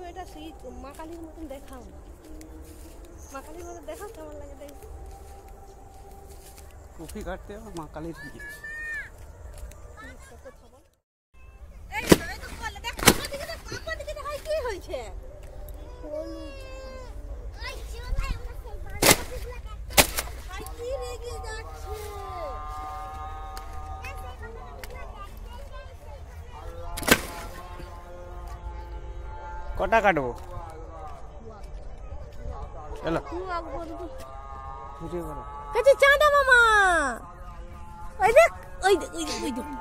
এটা সেই মা কালীর মতন দেখাও, মা কালীর মতন দেখাও কেমন লাগে দেখ। কফি কাটতে হবে মা কালীর কি হয়েছে কটা কাটবো চলো কাছে চাঁদা মামা ওই দেখ ওই দেখ ওই দেখ ওই দেখ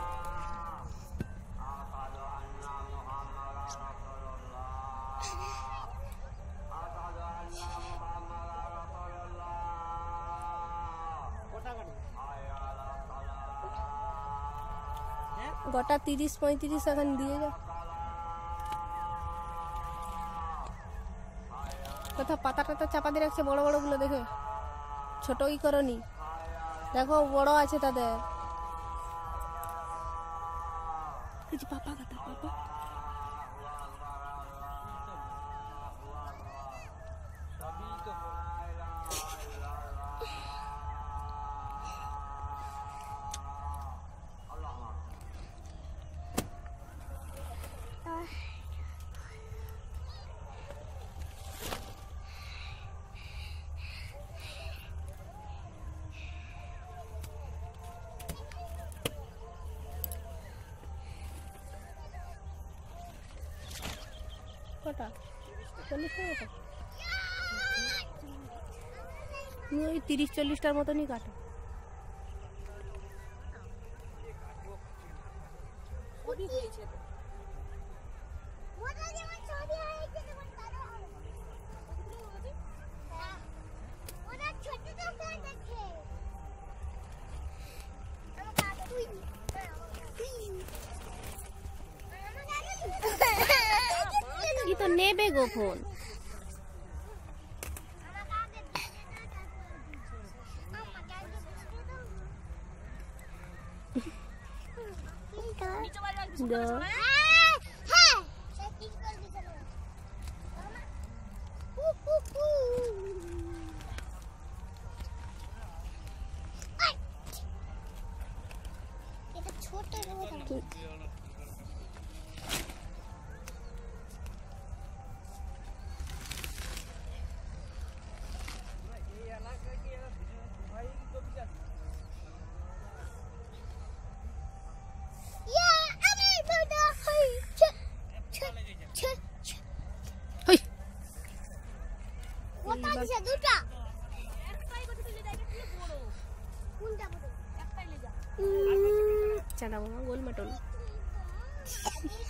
গোটা 30-35 এখন দিয়ে যা কোথা পাতা টাতা চাপা দিয়ে রাখছে বড় বড় গুলো দেখে ছোট কি করনি দেখো বড় আছে তাদের কিছু পাপা কথা পাপা কটা 40 টাকা তুমি ওই 30-40টার মতনই কাটো तो नेबे गो फोन চাঁদা মামা গোল মটন